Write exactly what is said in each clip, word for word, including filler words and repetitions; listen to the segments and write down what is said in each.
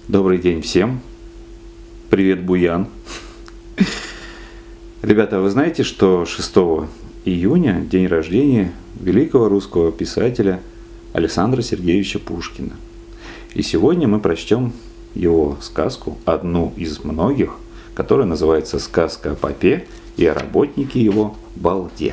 Добрый день всем. Привет, Буян. Ребята, вы знаете, что шестого июня день рождения великого русского писателя Александра Сергеевича Пушкина. И сегодня мы прочтем его сказку, одну из многих, которая называется «Сказка о попе и о работнике его балде».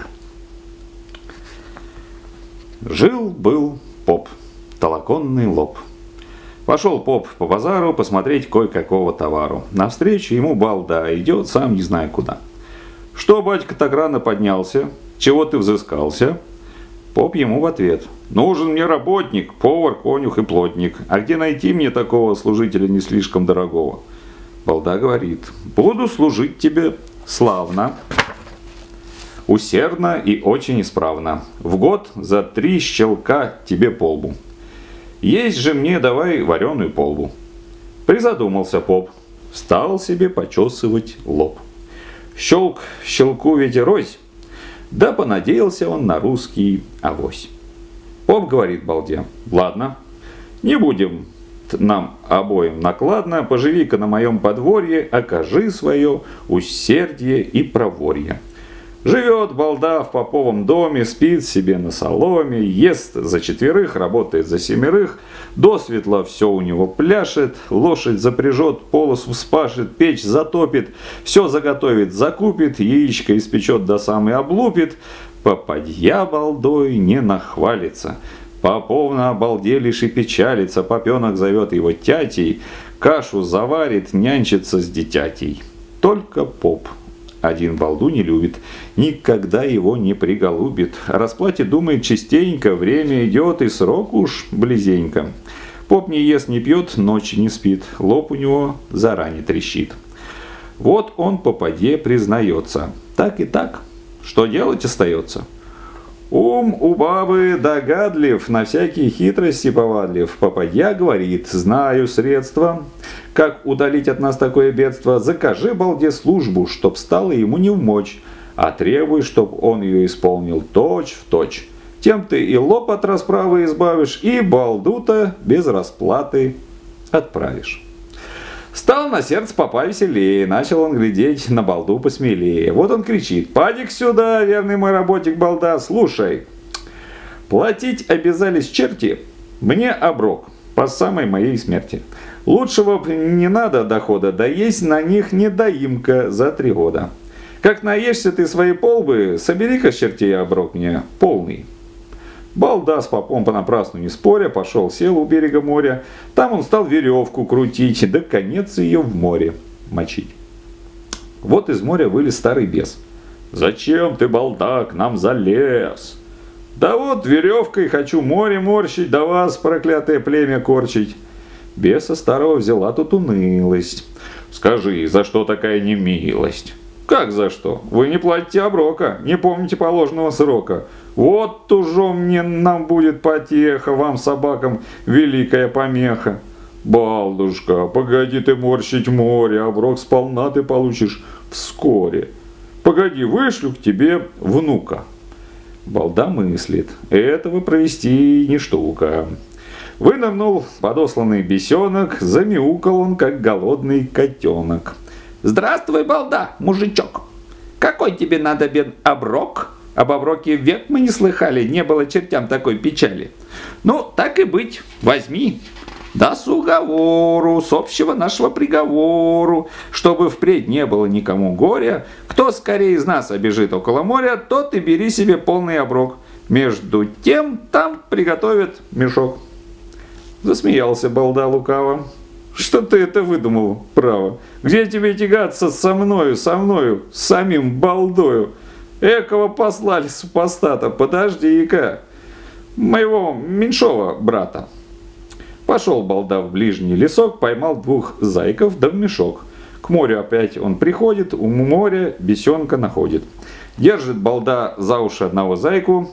Жил-был поп, толоконный лоб. Пошел поп по базару посмотреть кое-какого товару. Навстречу ему балда идет, сам не зная куда. «Что, батька, так рано поднялся? Чего ты взыскался?» Поп ему в ответ: «Нужен мне работник, повар, конюх и плотник. А где найти мне такого служителя не слишком дорогого?» Балда говорит: «Буду служить тебе славно, усердно и очень исправно. В год за три щелка тебе полбу. Есть же мне давай вареную полбу». Призадумался поп, стал себе почесывать лоб. Щелк щелку ветерось, да понадеялся он на русский авось. Поп говорит балде: «Ладно, не будем нам обоим накладно, поживи-ка на моем подворье, окажи свое усердие и проворье». Живет балда в поповом доме, спит себе на соломе, ест за четверых, работает за семерых, досветла все у него пляшет, лошадь запряжет, полос вспашет, печь затопит, все заготовит, закупит, яичко испечет до самой облупит. Попадья балдой не нахвалится, попов на балде лишь и печалится, попенок зовет его тятей, кашу заварит, нянчится с дитятей. Только поп один балду не любит, никогда его не приголубит. О расплате думает частенько, время идет и срок уж близенько. Поп не ест, не пьет, ночи не спит, лоб у него заранее трещит. Вот он попадье признается: «Так и так, что делать остается? Ум у бабы догадлив, на всякие хитрости повадлив. Попадья говорит: знаю средства, как удалить от нас такое бедство. Закажи балде службу, чтоб стало ему не вмочь, а требуй, чтоб он ее исполнил точь в точь. Тем ты и лоб от расправы избавишь, и балду-то без расплаты отправишь». Стал на сердце попа веселее, начал он глядеть на балду посмелее. Вот он кричит: «Падик сюда, верный мой работник балда, слушай. Платить обязались черти мне оброк по самой моей смерти. Лучшего не надо дохода, да есть на них недоимка за три года. Как наешься ты своей полбы, собери-ка с чертей оброк мне полный». Балда с попом понапрасну не споря пошел, сел у берега моря. Там он стал веревку крутить, да конец ее в море мочить. Вот из моря вылез старый бес. «Зачем ты, балда, к нам залез?» «Да вот веревкой хочу море морщить, да вас, проклятое племя, корчить». Беса старого взяла тут унылость. «Скажи, за что такая немилость?» «Как за что? Вы не платите оброка, не помните положенного срока. Вот уже мне нам будет потеха, вам, собакам, великая помеха». «Балдушка, погоди ты морщить море, оброк сполна ты получишь вскоре. Погоди, вышлю к тебе внука». Балда мыслит: этого провести не штука. Вынырнул подосланный бесенок, замяукал он, как голодный котенок. «Здравствуй, балда, мужичок! Какой тебе надобен оброк? Об оброке век мы не слыхали, не было чертям такой печали. Ну, так и быть, возьми, да с уговору, с общего нашего приговору, чтобы впредь не было никому горя. Кто скорее из нас обежит около моря, тот и бери себе полный оброк. Между тем там приготовят мешок». Засмеялся балда лукаво. «Что ты это выдумал, право? Где тебе тягаться со мною, со мною, с самим балдою? Экого послали супостата, подожди-ка, моего меньшого брата». Пошел балда в ближний лесок, поймал двух зайков да в мешок. К морю опять он приходит, у моря бесенка находит. Держит балда за уши одного зайку: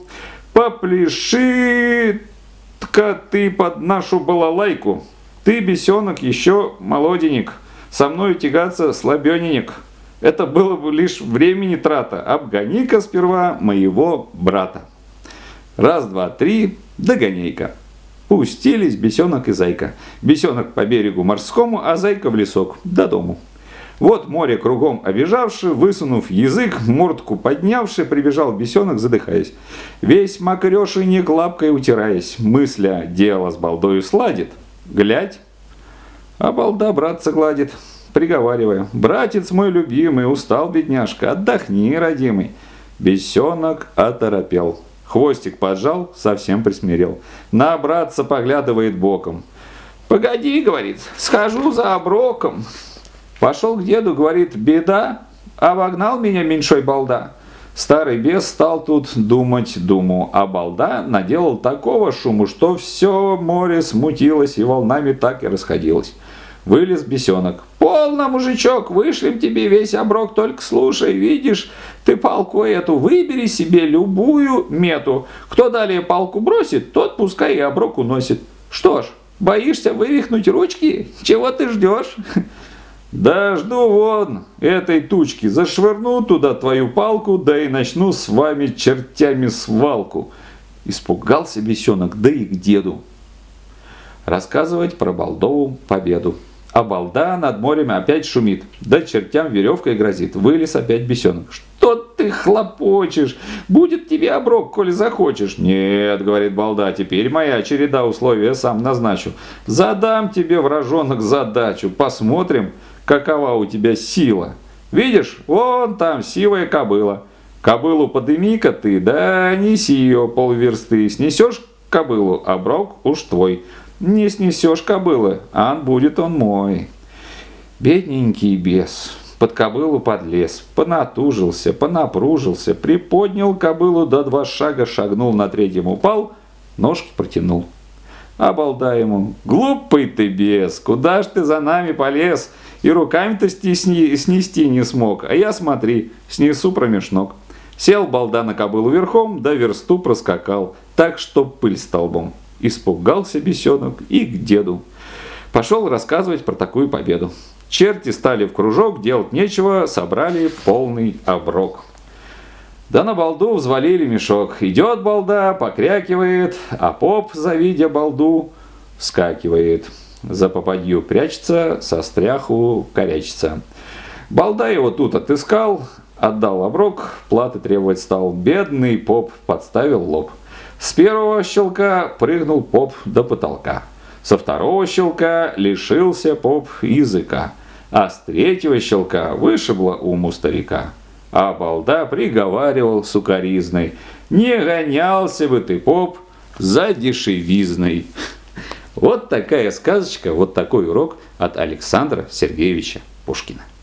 «Попляши-ка ты под нашу балалайку. Ты, бесенок, еще молоденек, со мною тягаться слабененек. Это было бы лишь времени трата. Обгони-ка сперва моего брата». Раз, два, три, догоняй-ка. Пустились бесенок и зайка. Бесенок по берегу морскому, а зайка в лесок, до дому. Вот море кругом обежавши, высунув язык, мордку поднявши, прибежал бесенок, задыхаясь. Весь мокрешенек лапкой утираясь, мысля, дело с балдою сладит. Глядь, а балда братца гладит, приговаривая: «Братец мой любимый, устал бедняжка, отдохни, родимый». Бесенок оторопел, хвостик поджал, совсем присмирел. На братца поглядывает боком. «Погоди, — говорит, — схожу за оброком». Пошел к деду, говорит: «Беда, обогнал меня меньшой балда». Старый бес стал тут думать думу, а балда наделал такого шуму, что все море смутилось и волнами так и расходилось. Вылез бесенок. «Полно, мужичок, вышлем тебе весь оброк, только слушай, видишь, ты палку эту выбери себе любую мету. Кто далее палку бросит, тот пускай и оброк уносит. Что ж, боишься вывихнуть ручки? Чего ты ждешь?» «Да жду вон этой тучки, зашвырну туда твою палку, да и начну с вами чертями свалку». Испугался бесенок, да и к деду рассказывать про балдову победу. А балда над морем опять шумит, да чертям веревкой грозит. Вылез опять бесенок. «Что ты хлопочешь? Будет тебе оброк, коли захочешь». «Нет, — говорит балда, — теперь моя череда, условия сам назначу. Задам тебе, вражонок, задачу, посмотрим, какова у тебя сила. Видишь, вон там сивая кобыла. Кобылу подыми-ка ты, да неси ее полверсты. Снесешь кобылу, оброк уж твой. Не снесешь кобылы, ан будет он мой». Бедненький бес под кобылу подлез, понатужился, понапружился, приподнял кобылу, до два шага шагнул, на третьем упал, ножки протянул. А балда ему: «Глупый ты бес, куда ж ты за нами полез? И руками-то стесни, снести не смог, а я, смотри, снесу промеж ног». Сел балда на кобылу верхом, да версту проскакал, так что пыль столбом. Испугался бесенок и к деду пошел рассказывать про такую победу. Черти стали в кружок, делать нечего, собрали полный оброк. Да на балду взвалили мешок. Идет балда, покрякивает, а поп, завидя балду, вскакивает. За попадью прячется, со стряху корячится. Балда его тут отыскал, отдал оброк, платы требовать стал. Бедный поп подставил лоб. С первого щелка прыгнул поп до потолка. Со второго щелка лишился поп языка. А с третьего щелка вышибло ум у старика. А балда приговаривал сукаризной: «Не гонялся бы ты, поп, за дешевизной». Вот такая сказочка, вот такой урок от Александра Сергеевича Пушкина.